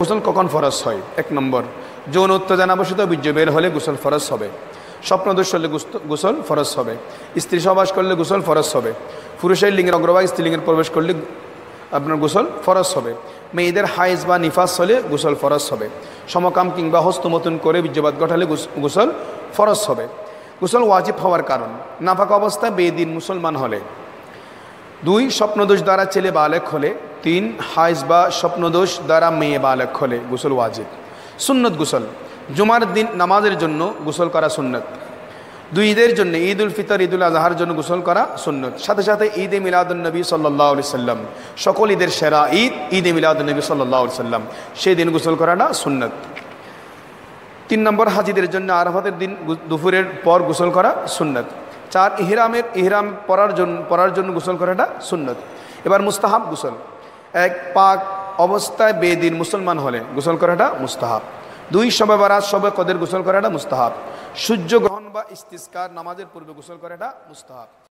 গোসল কখন ফরজ হয়? 1 নম্বর, যৌন উত্তেজনাবশত বীর্য বের হলে গোসল ফরজ হবে। স্বপ্নদোষ হলে গোসল ফরজ হবে। স্ত্রী সহবাস করলে গোসল ফরজ হবে। পুরুষের লিঙ্গের অগ্রভাগ স্ত্রীলিঙ্গের প্রবেশ করলে আপনার গোসল ফরজ হবে। মেয়েদের হাইজ বা নিফাস হলে গোসল ফরজ হবে। সমকাম কিংবা হস্তমতন করে বীর্যপাত ঘটালে গোসল ফরজ হবে। গোসল ওয়াজিব হওয়ার কারণ: নাফাকা অবস্থায় বেদিন মুসলমান হলে। 2, স্বপ্নদোষ দ্বারা ছেলে বালেক হলে। 3, হাইজ বা স্বপ্নদোষ দ্বারা মেয়ে বালেক হলে গোসল ওয়াজিব। সুন্নত গোসল: জুমার দিন নামাজের জন্য গোসল করা সুন্নত। 2 ঈদের জন্য, ঈদ উল ফিতর, ঈদ উল আজহার জন্য গোসল করা সুন্নত। সাথে সাথে ঈদে মিলাদুন্নবী সাল্লাল্লাহু আলাইহি সাল্লাম, সকল ঈদের সেরা ঈদ ঈদে মিলাদুন্নবী সাল্লাল্লাহু আলাইহি সাল্লাম, সেই দিন গোসল করাটা সুন্নত। 3 নম্বর, হাজিদের জন্য আরাফাতের দিন দুপুরের পর গোসল করা সুন্নত। 4, ইহরাম পরার জন্য গোসল করাটা সুন্নত। এবার মুস্তাহাব গোসল: 1, পাক অবস্থায় বেদিন মুসলমান হলে গোসল করাটা মুস্তাহাব। 2, শবে বারাত, শবে কদর গোসল করাটা মুস্তাহাব। সূর্য গ্রহণ বা ইস্তিসকার নামাজের পূর্বে গোসল করাটা মুস্তাহাব।